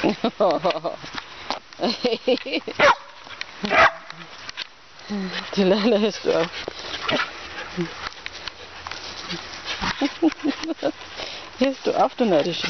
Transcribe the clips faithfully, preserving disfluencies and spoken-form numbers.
Die Leila hast du auch. Hast du auf, du Nerdische.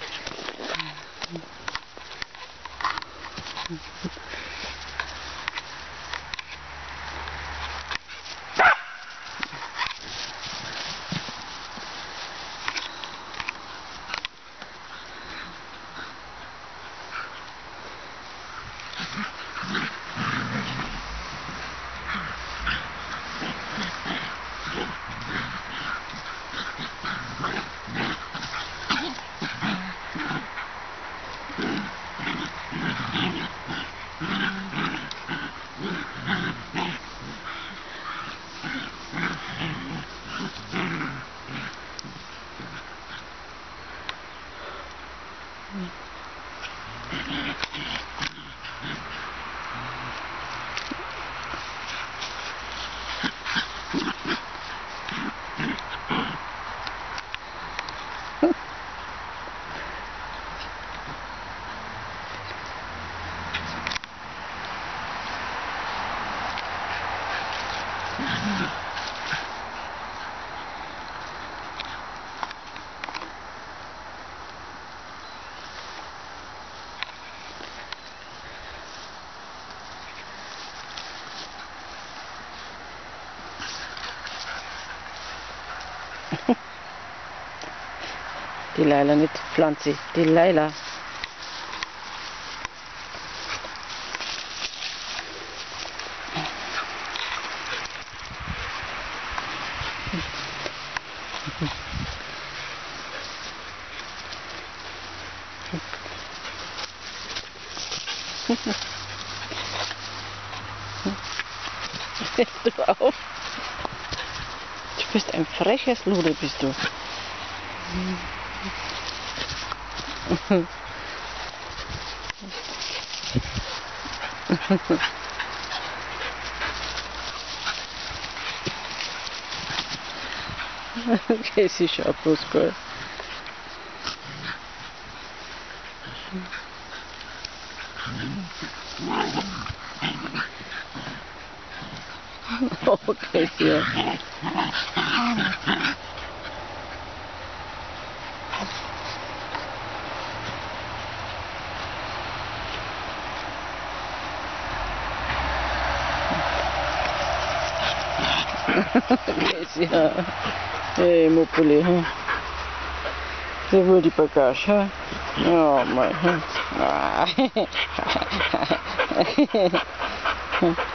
Die Leila, nicht Pflanze, die Leila. Hörst du auf? Du bist ein freches Luder, bist du. Okay, sie schaut bloß gut. Okay, sie. Ja. Hey, Mopuli, hm? Sehr wohl die Bagage, hm? Oh mein, hm? Ah.